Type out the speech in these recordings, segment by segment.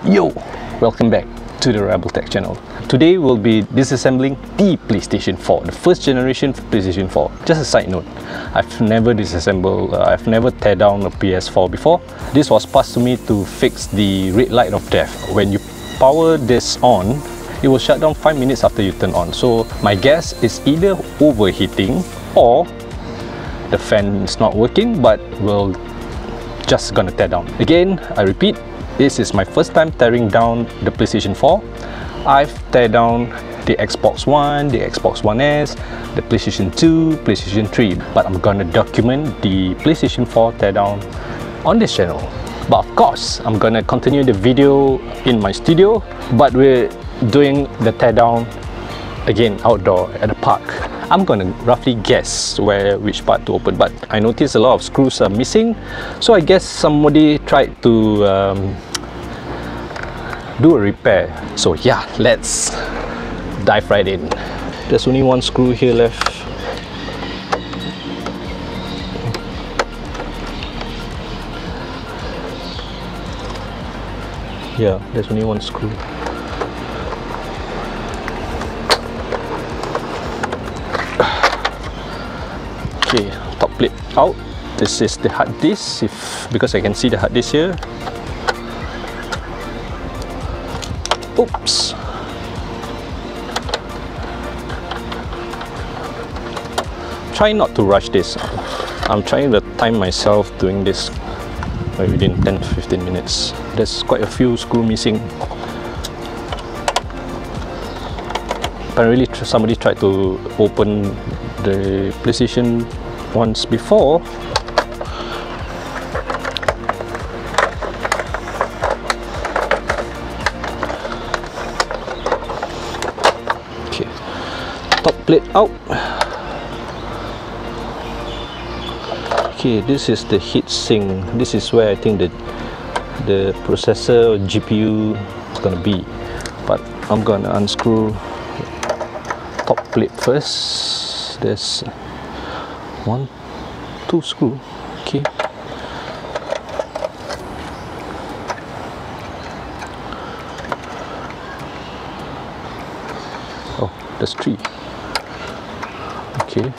Yo, welcome back to the Rebel Tech channel. Today we'll be disassembling the PlayStation 4, the first generation PlayStation 4. Just a side note, I've never disassembled, I've never tear down a PS4 before. This was passed to me to fix the red light of death. When you power this on, it will shut down 5 minutes after you turn on. So my guess is either overheating or the fan is not working, but we're just gonna tear down. Again, I repeat, this is my first time tearing down the PlayStation 4. I've teared down the Xbox One, the Xbox One S, the PlayStation 2, PlayStation 3, but I'm gonna document the PlayStation 4 teardown on this channel. But of course, I'm gonna continue the video in my studio, but we're doing the teardown again outdoor at the park. I'm gonna roughly guess which part to open, but I noticed a lot of screws are missing, so I guess somebody tried to do a repair. So yeah, let's dive right in. There's only one screw here left. Yeah, there's only one screw. Okay, top plate out. This is the hard disk, because I can see the hard disk here. Oops. Try not to rush this. I'm trying to time myself doing this within 10 to 15 minutes. There's quite a few screws missing. Apparently somebody tried to open the PlayStation once before. Okay, top plate out. Okay, this is the heat sink. This is where I think the processor or GPU is gonna be, but I'm gonna unscrew top plate first. There's 1, 2 screw. Okay. Oh, there's 3. Okay.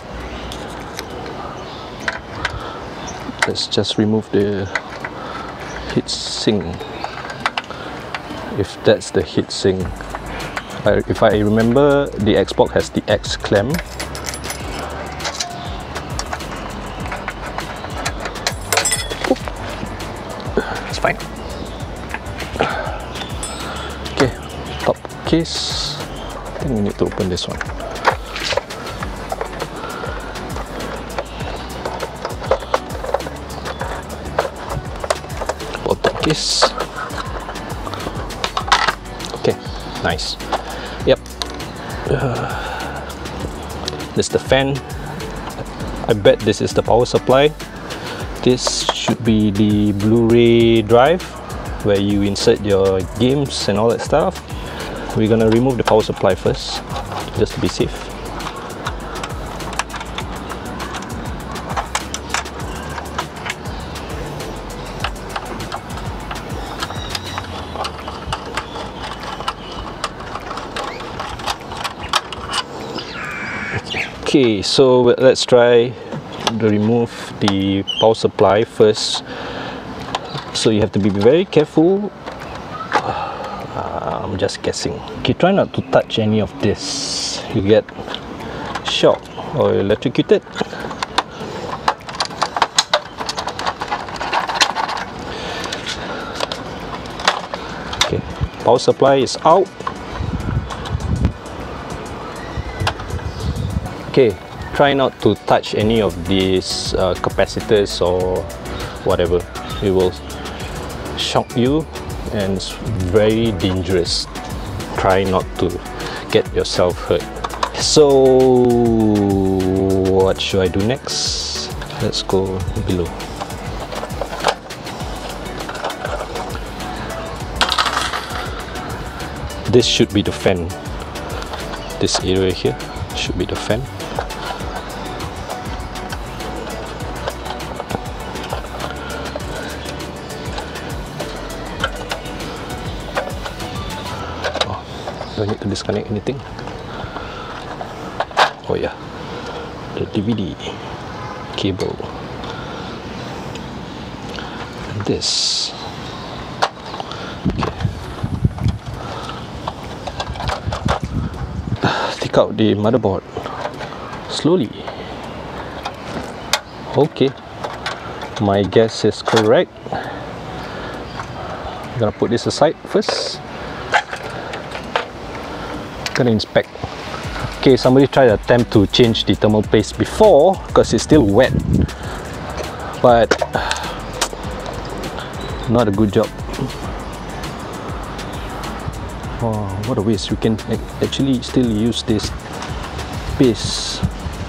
Let's just remove the heat sink. If that's the heat sink. If I remember, the Xbox has the X clamp. It's fine. Okay, top case. I think we need to open this one. Bottom case. Okay, nice. Yep. This is the fan. I bet this is the power supply. This should be the Blu-ray drive where you insert your games and all that stuff. We're gonna remove the power supply first, just to be safe. Okay, so let's try to remove the power supply first. So you have to be very careful. I'm just guessing. Okay, try not to touch any of this. You get shocked or electrocuted. Okay, power supply is out. Okay, try not to touch any of these capacitors or whatever. It will shock you and it's very dangerous. Try not to get yourself hurt. So what should I do next? Let's go below. This should be the fan. This area here should be the fan. Do I need to disconnect anything? Oh yeah, the DVD cable. And this. Okay. Take out the motherboard slowly. Okay, my guess is correct. I'm gonna put this aside first. Gonna inspect. Okay, somebody tried to attempt to change the thermal paste before because it's still wet, but not a good job. Oh, what a waste. We can actually still use this paste.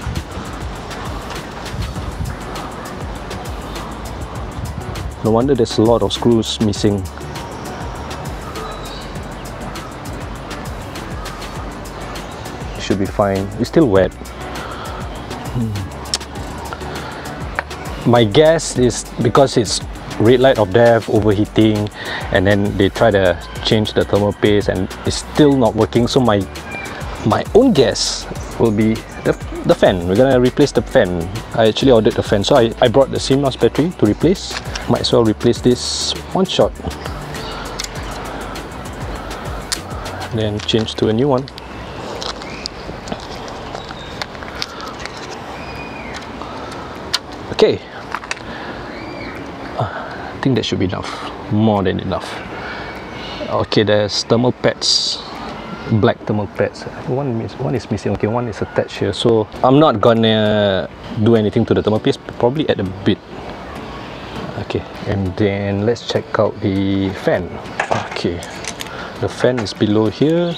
No wonder there's a lot of screws missing. Should be fine. It's still wet. My guess is because it's red light of death, overheating, and then they try to change the thermal paste and it's still not working. So my own guess will be the fan. We're gonna replace the fan. I actually ordered the fan, so I brought the CMOS battery to replace. Might as well replace this one shot, then change to a new one. Okay, I think that should be enough, more than enough. Okay, there's thermal pads, black thermal pads. One is missing. Okay, one is attached here, so I'm not gonna do anything to the thermal paste, probably add a bit. Okay, and then let's check out the fan. Okay, the fan is below here.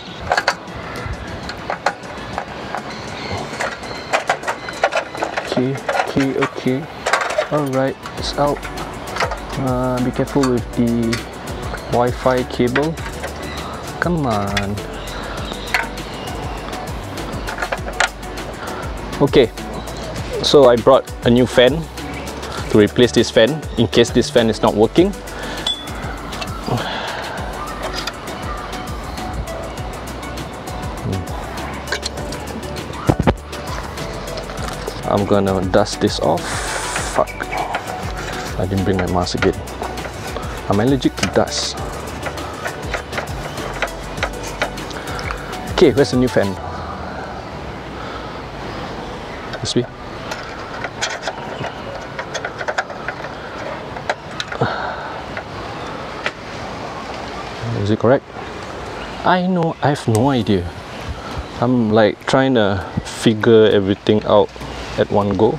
Okay. Alright, it's out. Be careful with the Wi-Fi cable. Come on. Okay, so I brought a new fan to replace this fan in case this fan is not working. I'm gonna dust this off. Fuck, I didn't bring my mask again. I'm allergic to dust. Okay, where's the new fan? This way. Is it correct? I know, I have no idea. I'm like trying to figure everything out at one go.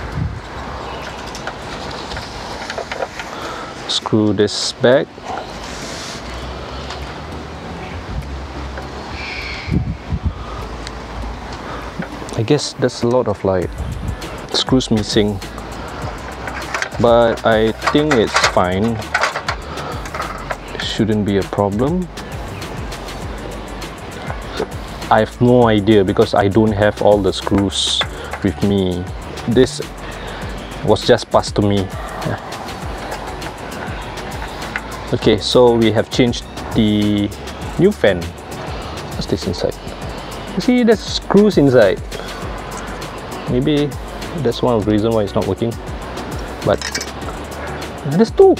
Screw this back. I guess there's a lot of like screws missing, but I think it's fine. It shouldn't be a problem. I have no idea because I don't have all the screws with me. This was just passed to me. Okay, so we have changed the new fan. What's this inside? You see, there's screws inside. Maybe that's one of the reasons why it's not working. But there's two.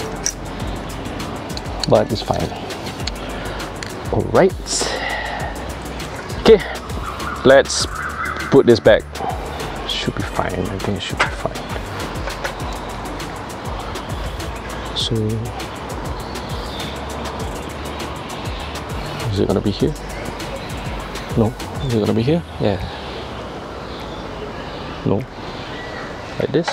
But it's fine. Alright. Okay, let's put this back. Should be fine. I think it should be fine. So, is it gonna be here? No. Is it gonna be here? Yeah. No. Like this.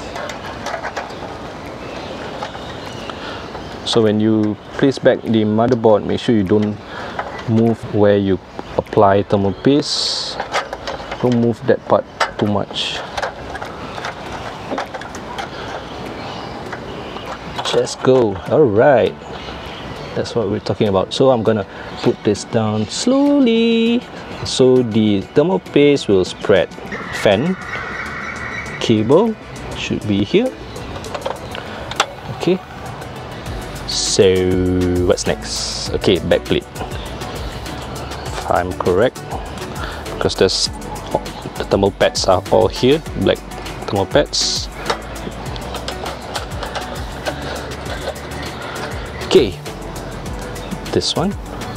So when you place back the motherboard, make sure you don't move where you apply thermal paste. Don't move that part too much. Just go. Alright, that's what we're talking about. So I'm gonna put this down slowly so the thermal paste will spread. Fan cable should be here. Okay, so what's next? Okay, back plate. I'm correct, because the thermal pads are all here, black thermal pads. Okay, this one.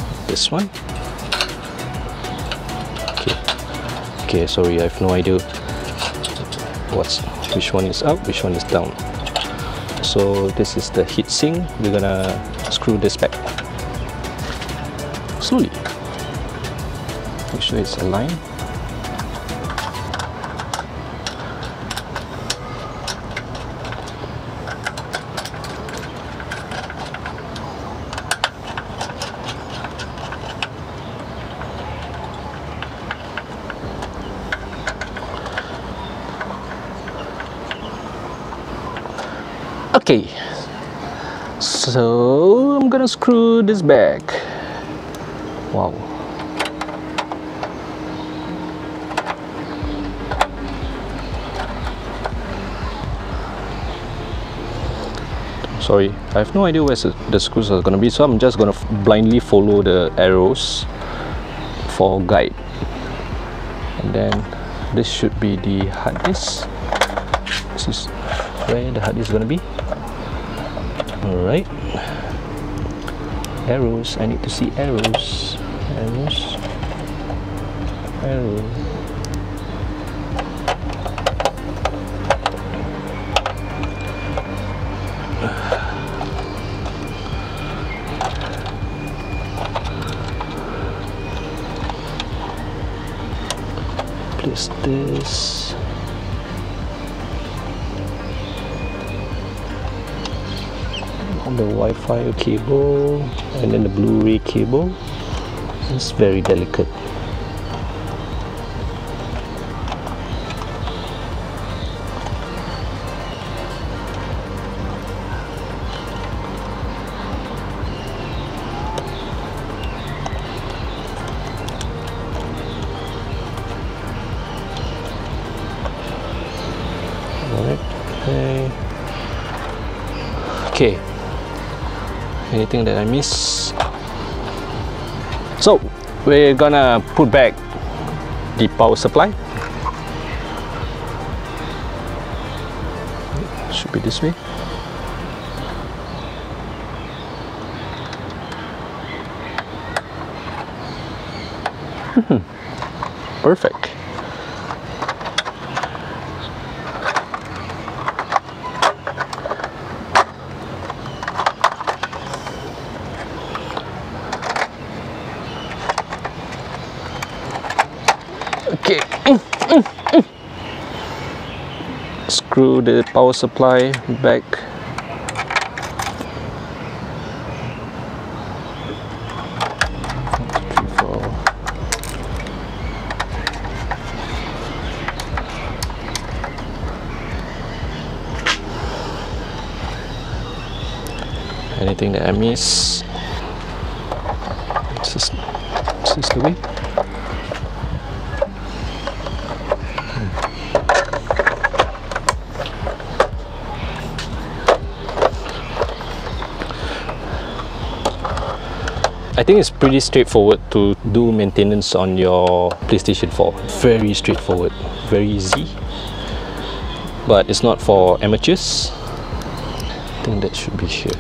Okay, sorry, I have no idea which one is up, which one is down. So this is the heatsink. We're gonna screw this back slowly. Make sure it's aligned. Okay, so I'm gonna screw this back. Wow. Sorry, I have no idea where the screws are gonna be, so I'm just gonna blindly follow the arrows for guide. And then this should be the hard disk. This is where the hard disk is gonna be. Alright, arrows, I need to see arrows. Arrow. Place this. The Wi-Fi cable, and then the Blu-ray cable. It's very delicate. Alright, okay. Anything that I miss? So we're gonna put back the power supply. Should be this way. Perfect. Okay, screw the power supply back. Anything that I miss? This is the way. I think it's pretty straightforward to do maintenance on your PlayStation 4. Very straightforward, very easy. But it's not for amateurs. I think that should be here.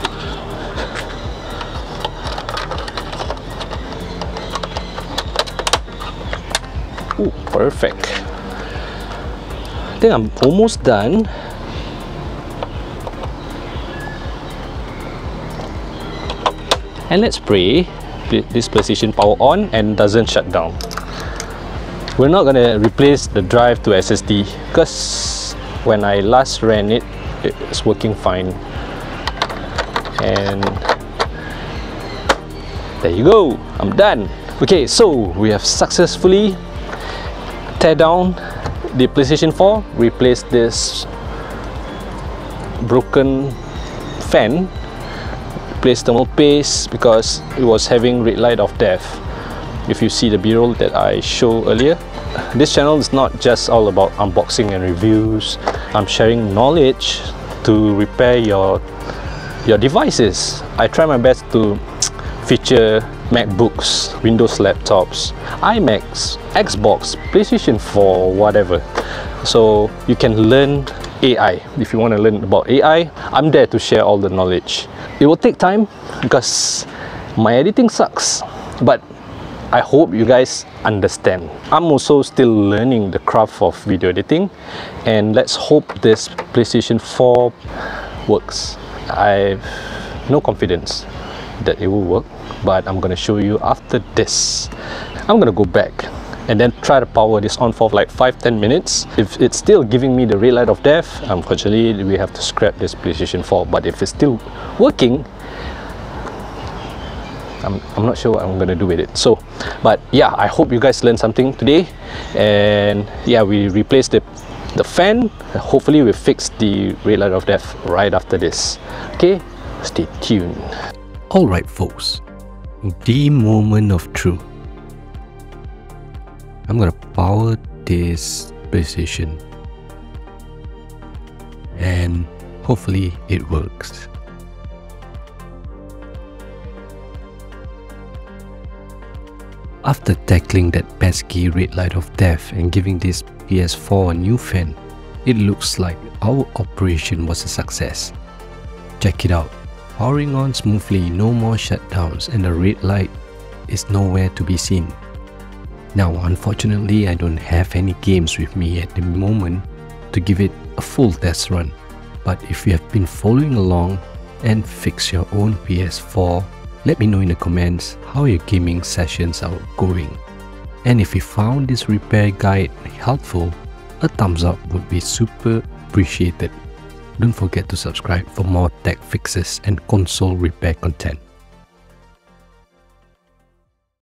Ooh, perfect. I think I'm almost done. And let's pray this PlayStation power on and doesn't shut down. We're not gonna replace the drive to SSD because when I last ran it, it's working fine. And there you go, I'm done. Okay, so we have successfully tear down the PlayStation 4, replaced this broken fan, replaced thermal paste because it was having red light of death. If you see the b-roll that I showed earlier, this channel is not just all about unboxing and reviews. I'm sharing knowledge to repair your devices. I try my best to feature MacBooks, Windows laptops, iMacs, Xbox, PlayStation 4, whatever. So you can learn AI. If you want to learn about AI, I'm there to share all the knowledge. It will take time because my editing sucks, but I hope you guys understand. I'm also still learning the craft of video editing, and let's hope this PlayStation 4 works. I've no confidence that it will work, but I'm gonna show you after this. I'm gonna go back and then try to power this on for like 5-10 minutes. If it's still giving me the red light of death, unfortunately we have to scrap this PlayStation 4. But if it's still working, I'm not sure what I'm gonna do with it. So, but yeah, I hope you guys learned something today. And yeah, we replaced the fan. Hopefully we fix the red light of death right after this. Okay, stay tuned. Alright folks, the moment of truth. I'm gonna power this PlayStation and hopefully it works. After tackling that pesky red light of death and giving this PS4 a new fan, it looks like our operation was a success. Check it out, powering on smoothly, no more shutdowns, and the red light is nowhere to be seen. Now unfortunately I don't have any games with me at the moment to give it a full test run, but if you have been following along and fix your own PS4, let me know in the comments how your gaming sessions are going. And if you found this repair guide helpful, a thumbs up would be super appreciated. Don't forget to subscribe for more tech fixes and console repair content.